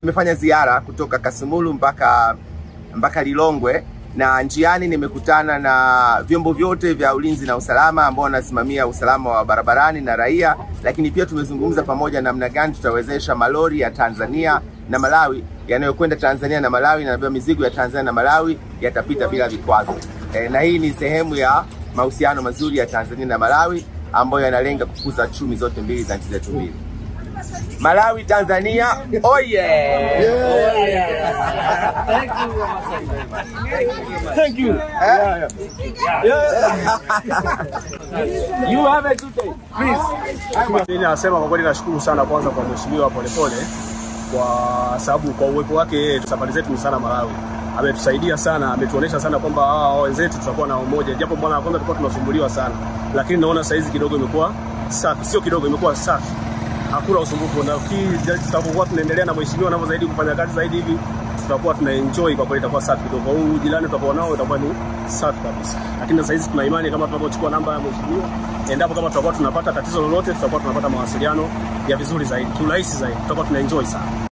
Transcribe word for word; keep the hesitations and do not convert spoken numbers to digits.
Nimefanya ziara kutoka Kasumulu mpaka mpaka Lilongwe, na njiani nimekutana na vyombo vyote vya ulinzi na usalama ambao wanasimamia usalama wa barabarani na raia, lakini pia tumezungumza pamoja namna gani tutawezesha malori ya Tanzania na Malawi yanayokwenda Tanzania na Malawi na mizigo ya Tanzania na Malawi yatapita bila vikwazo. E, na hii ni sehemu ya mahusiano mazuri ya Tanzania na Malawi ambayo yanalenga kukuza chumi zote mbili za nchi zetu mbili. Malawi, Tanzania, oh yeah! Yeah. Yeah. Thank you. Thank you. Yeah. Yeah. You have a good day. Please. Mimi nasema kwa kweli nashukuru sana kwanza kwa mheshimiwa Polepole kwa sababu kwa uwepo wake safari zetu ni sana Malawi. Ametusaidia sana, ametuonesha sana kwamba hao wenzetu tutakuwa na umoja. Japo mwana kwanza tulikuwa tunasumbuliwa sana, lakini naona saizi kidogo imekuwa safi. Sio kidogo, imekuwa safi. Hakuna usumbufu, na tutakuwa tunaendelea na mheshimiwa anavyo zaidi kufanya kazi zaidi hivi, tutakuwa tunaenjoy kwa kweli, itakuwa safi kidogo. Huu jirani tutakuwa nao itakuwa ni safi kabisa. Lakini sasa hizi tuna imani kama tunapochukua namba ya mheshimiwa, endapo kama tutakuwa tunapata tatizo lolote, tutakuwa tunapata mawasiliano ya vizuri zaidi, kirahisi zaidi, tutakuwa tunaenjoy sana.